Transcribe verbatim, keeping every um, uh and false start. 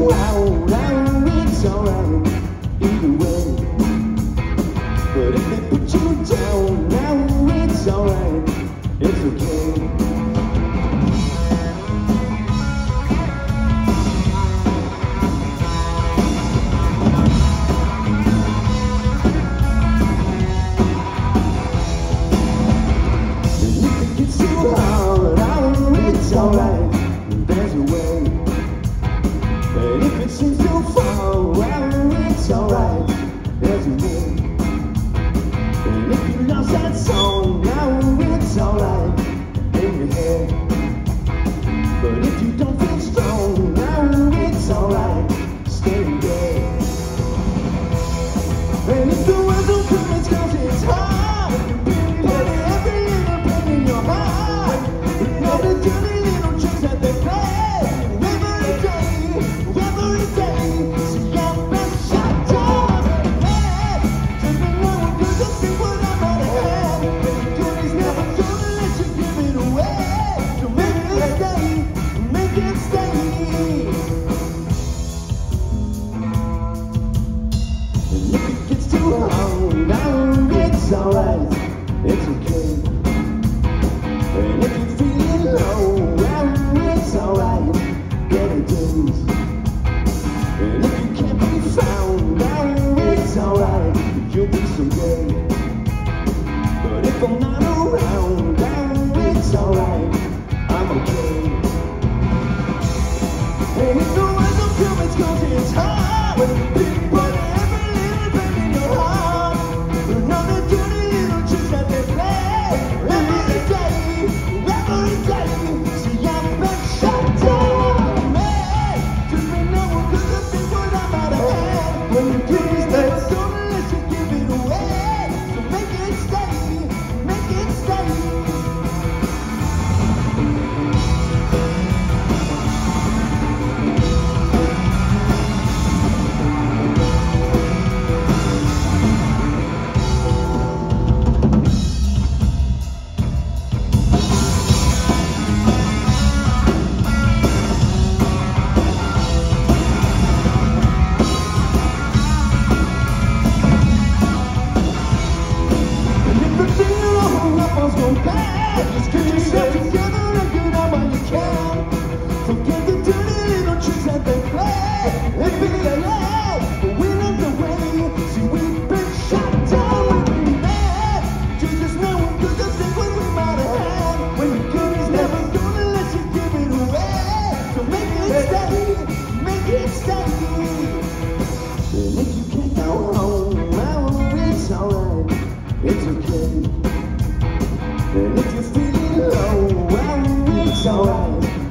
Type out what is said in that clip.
you out, out, it's alright, either way. But if they put you down, now it's alright, it's okay. And if it gets too hard, now it's alright, there's a way. And if it seems too far, well, it's alright, there's a way. And if you lost that song, now it's alright in your head. But if you don't feel strong, now it's alright, stay in bed. And if the world don't come, it's 'cause it's hard. Put every little pain in your heart. And all the dirty little tricks that they play every day, every day. See, I've been shot down in the head. Just been knowing good to see what I might have. Goodie's never gonna let you give it away. So make it stay, make it stay. And if it gets too hard, now it's alright, it's okay. And if you're feeling low, well, it's alright, get a dose. And if you can't be found, now it's alright, you'll be someday. But if I'm not around, now it's alright, I'm okay. And if the words don't come, it's 'cause it's hard. People put every little bit in your heart. And all the dirty little tricks that they play every day, every day. See, I've been shut down, man. Just been knowing good to see what I might have had. When you give me that, don't let you give it away. So make it stay, make it stay. Just get yourself together and get out while you can. Forget the dirty little tricks that they play and be alive, but we're not the way. See, we've been shot down, we've been mad. Jesus knowing good to see what we might have had. When the good is never gonna let you give it away. So make it stay, make it stay. And if you can't go home, well, it's alright, it's okay. And if you're feeling low, well, it's alright.